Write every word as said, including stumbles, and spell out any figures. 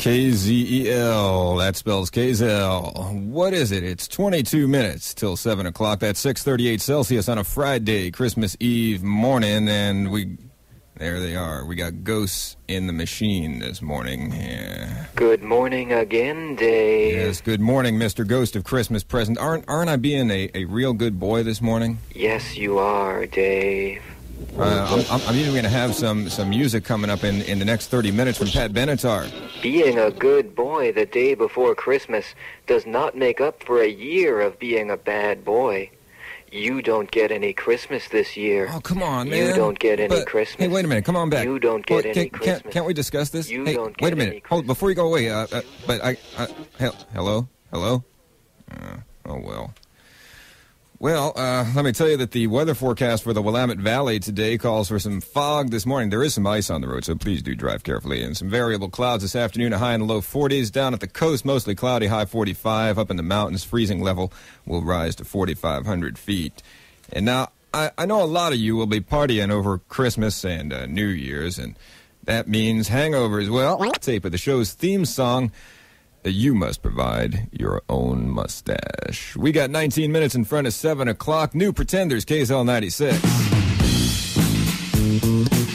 K Z E L, that spells K Z E L. What is it? It's twenty-two minutes till seven o'clock. That's six thirty-eight Celsius on a Friday, Christmas Eve morning, and we, there they are. We got ghosts in the machine this morning. Yeah. Good morning again, Dave. Yes, good morning, Mister Ghost of Christmas Present. Aren't, aren't I being a, a real good boy this morning? Yes, you are, Dave. Uh, I'm, I'm, I'm even going to have some, some music coming up in, in the next thirty minutes from Pat Benatar. Being a good boy the day before Christmas does not make up for a year of being a bad boy. You don't get any Christmas this year. Oh, come on, man. You don't get any but, Christmas. Hey, wait a minute. Come on back. You don't get well, any can, Christmas. Can't, can't we discuss this? You hey, don't get wait a minute. any Hold, before you go away, uh, uh, but I... Uh, he- hello? Hello? Uh, oh, well. Well, uh, let me tell you that the weather forecast for the Willamette Valley today calls for some fog this morning. There is some ice on the road, so please do drive carefully. And some variable clouds this afternoon, a high in the low forties. Down at the coast, mostly cloudy, high forty-five. Up in the mountains, freezing level will rise to forty-five hundred feet. And now, I, I know a lot of you will be partying over Christmas and uh, New Year's, and that means hangovers. Well, tape of the show's theme song, you must provide your own mustache. We got nineteen minutes in front of seven o'clock. New Pretenders, K Z E L ninety-six.